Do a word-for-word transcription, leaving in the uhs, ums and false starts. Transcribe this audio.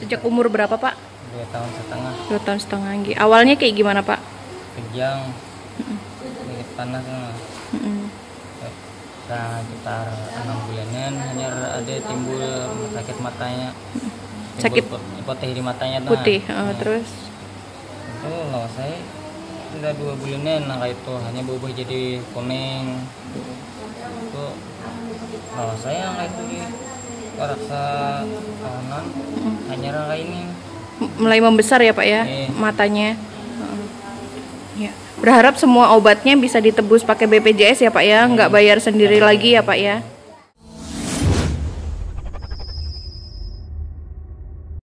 Sejak umur berapa Pak? Dua tahun setengah. Dua tahun setengah. Awalnya kayak gimana Pak? Kejang, sedikit panas lah. Nah, sekitar enam bulanan hanya ada timbul sakit matanya. Sakit putih di matanya. Nah. Putih, oh, nah. Terus? Itu loh saya sudah dua bulanan nah kayak itu hanya berubah jadi kuning. Itu kalau saya kayak itu di rasa tahunan hanya kayak ini. Mulai membesar ya Pak ya, eh. matanya. Uh, ya. Berharap semua obatnya bisa ditebus pakai B P J S ya Pak ya, nggak bayar sendiri lagi ya Pak ya.